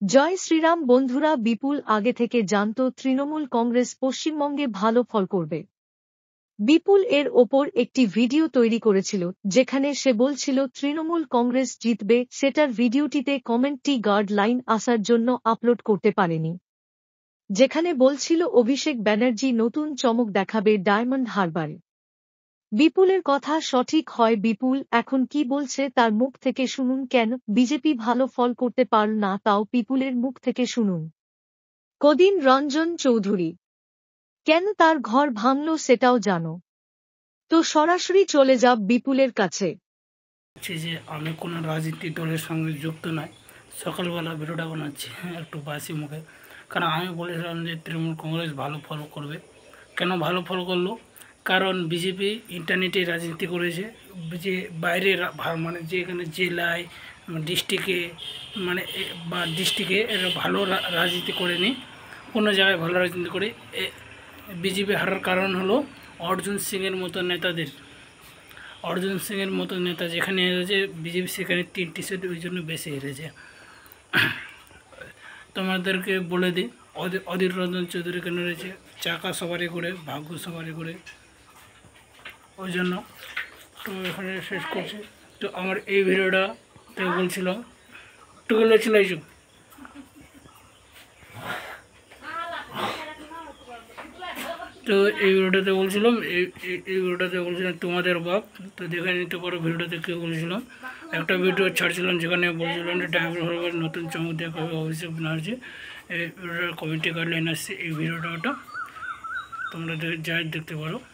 জয় শ্রীরাম বন্ধুরা, বিপুল আগে থেকে জানত তৃণমূল কংগ্রেস পশ্চিমবঙ্গে ভালো ফল করবে। বিপুল এর ওপর একটি ভিডিও তৈরি করেছিল যেখানে সে বলছিল তৃণমূল কংগ্রেস জিতবে। সেটার ভিডিওটিতে কমেন্টটি গার্ড লাইন আসার জন্য আপলোড করতে পারেনি, যেখানে বলছিল অভিষেক ব্যানার্জি নতুন চমক দেখাবে ডায়মন্ড হারবারে। বিপুলের কথা সঠিক হয়। বিপুল এখন কি বলছে তার মুখ থেকে শুনুন। কেন বিজেপি ভালো ফল করতে পারল না, তাও বিপুলের মুখ থেকে শুনুন। কদিন রঞ্জন চৌধুরী কেন তার ঘর ভাঙল সেটাও জানো তো, সরাসরি চলে যাব বিপুলের কাছে। যে আমি কোনো রাজনীতি দলের সঙ্গে যুক্ত নয়, সকালবেলা ভিডিওটা বানাচ্ছি একটু বাসি মুখে, কারণ আমি বলেছিলাম যে তৃণমূল কংগ্রেস ভালো ফল করবে। কেন ভালো ফল করলো? কারণ বিজেপি ইন্টারনেটে রাজনীতি করেছে, যে বাইরে মানে যে এখানে জেলায় ডিস্ট্রিক্টে মানে বা ডিস্ট্রিক্টে এরা ভালো রাজনীতি করেনি, কোনো জায়গায় ভালো রাজনীতি করে। বিজেপি হারার কারণ হলো অর্জুন সিংয়ের মতো নেতাদের। অর্জুন সিংয়ের মতো নেতা যেখানে হেরেছে বিজেপি সেখানে 3টি সিট ওই জন্য বেশি হেরেছে। তোমাদেরকে বলে দিই অধীর রঞ্জন চৌধুরী কেন রয়েছে, চাকা সবারই করে ভাগ্য সবারই করে, ওই জন্য। তো এখানে শেষ করছি। তো আমার এই ভিডিওটা তো বলছিলাম টুকুলো চিলাইছু, তো এই ভিডিওটাতে বলছিলাম তোমাদের বাপ। তো দেখে নিতে পারো ভিডিওতে কেউ বলছিলাম, একটা ভিডিও ছাড়ছিলাম যেখানে বলছিলাম যে ডায়মন্ড নতুন চমক দেখা হবে অভিষেক ব্যানার্জি। এই ভিডিওটার কমিটি গাইডলাইন আসছে, এই ভিডিওটা তোমরা যাই দেখতে পারো।